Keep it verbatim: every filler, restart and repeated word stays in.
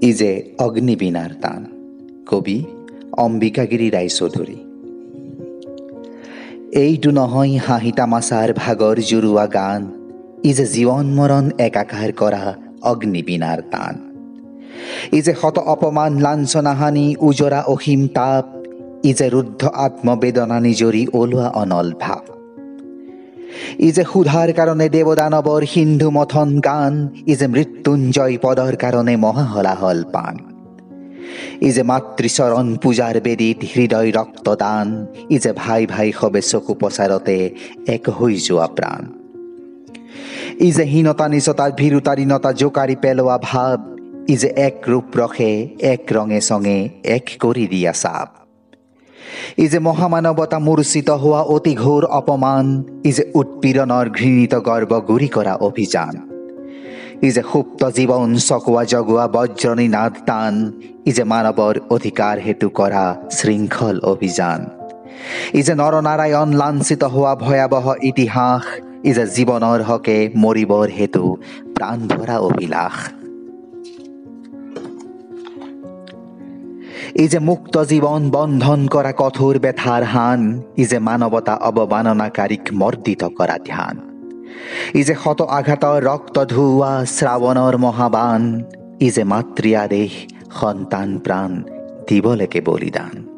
ই যে অগ্নিবীণাৰ তান। কবি অম্বিকাগিৰি ৰায়চৌধুৰী। এইটো নহয় হাঁহি তামাচাৰ ভাগৰ জুৰুৱা গান, ই যে জীৱন মৰণ একাকাৰ কৰা অগ্নিবীণাৰ তান। ই যে শত অপমান লাঞ্ছনা হানি উজৰা অসীম তাপ, ই যে ৰুদ্ধ আত্মবেদনা নিজৰি ওলোৱা অনল ভাৱ। ই যে সুধাৰ কাৰণে দেৱদানৱৰ সিন্ধু মথন গান, ই যে মৃত্যুঞ্জয় পদৰ কাৰণে মহাহলাহল পান। ই যে মাতৃচৰণ পূজাৰ বেদীত হৃদয় ৰক্তদান, ই যে ভাই ভাই সবে চকু পচাৰতে এক হৈ যোৱা প্ৰাণ। ই যে হীনতা নিচতাৰ ভীৰুতাৰীণতা জোকাৰি পেলোৱা ভাৱ, ই যে এক ৰূপ ৰসে এক ৰঙে চঙে এক কৰি দিয়া চাপ। ই যে মহামানৱতা মূৰ্ছিত হোৱা অতি ঘোৰ অপমান, ই যে উৎপীড়নৰ ঘৃণিত গৰ্ব গুৰি কৰা অভিযান। ই যে সুপ্ত জীৱন চকোৱা জগোৱা বজ্ৰণী নাদ টান, ই যে মানৱৰ অধিকাৰ হেতু কৰা শৃংখল অভিযান। ই যে নৰনাৰায়ণ লাঞ্ছিত হোৱা ভয়াৱহ ইতিহাস, ই যে জীৱনৰ হকে মৰিবৰ হেতু প্ৰাণ ভৰা অভিলাষ। ই যে মুক্ত জীৱন বন্ধন কৰা কঠোৰ বেথাৰ হান, ই যে মানৱতা অৱমাননাকাৰীক মৰ্দিত কৰা ধ্যান। ই যে শত আঘাতৰ ৰক্ত ধুওৱা শ্ৰাৱণৰ মহাবান, ই যে মাতৃ আদেশ সন্তান প্ৰাণ দিবলৈকে বলিদান।